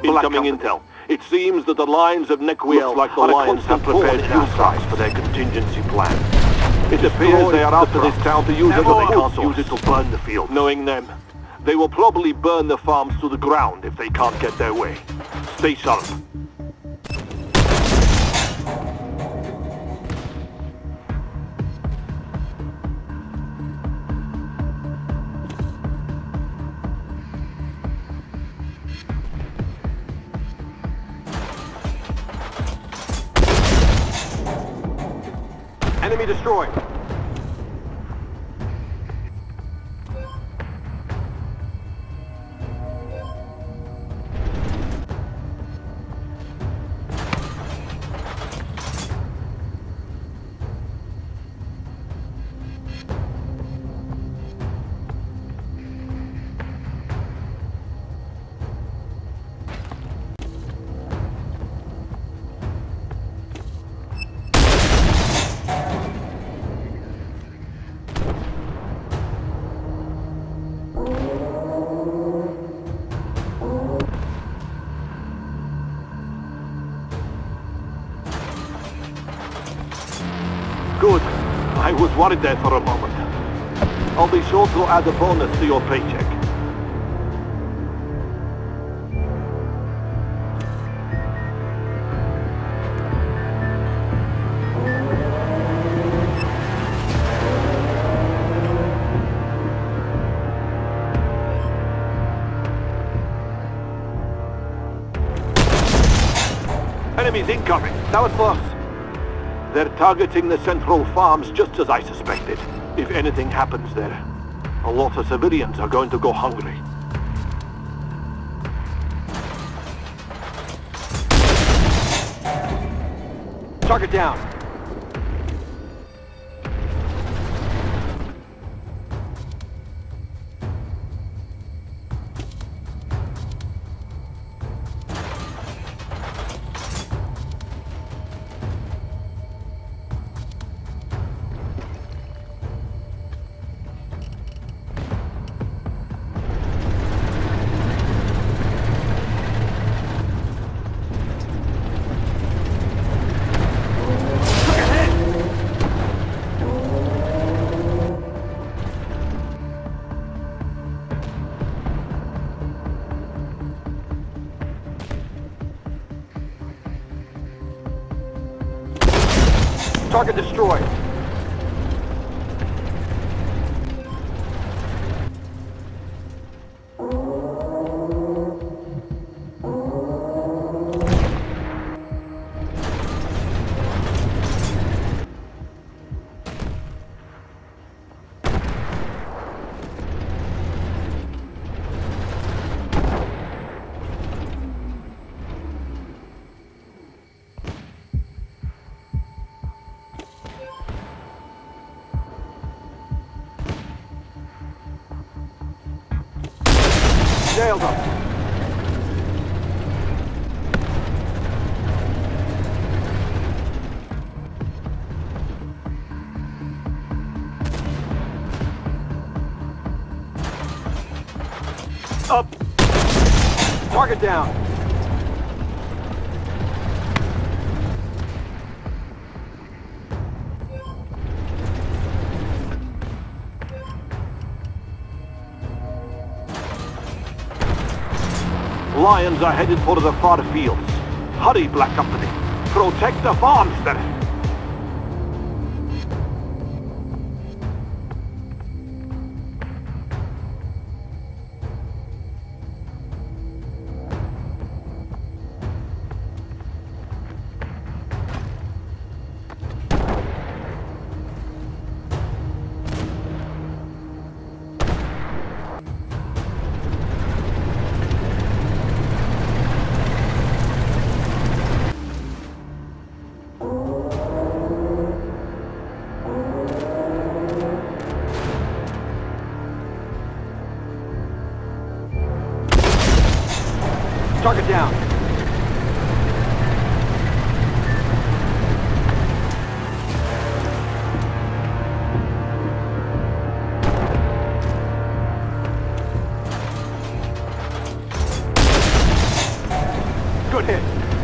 Incoming intel. It seems that the lines of Nequiel like the Lions have prepared fuel sites for their contingency plan. It appears they are after this town to use it, but they can't use it to burn the field. Knowing them, they will probably burn the farms to the ground if they can't get their way. Stay sharp. Enemy destroyed. Good. I was worried there for a moment. I'll be sure to add a bonus to your paycheck. Enemies incoming. That was close. They're targeting the central farms just as I suspected. If anything happens there, a lot of civilians are going to go hungry. Target down. Target destroyed. Nailed him. Up. Target down. Lions are headed for the far fields. Hurry, Black Company. Protect the farms there. Good hit.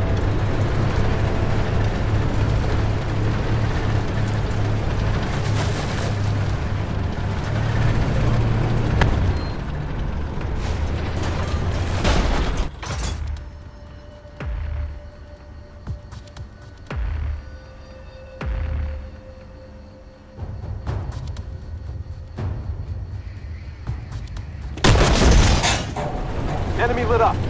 Enemy lit up.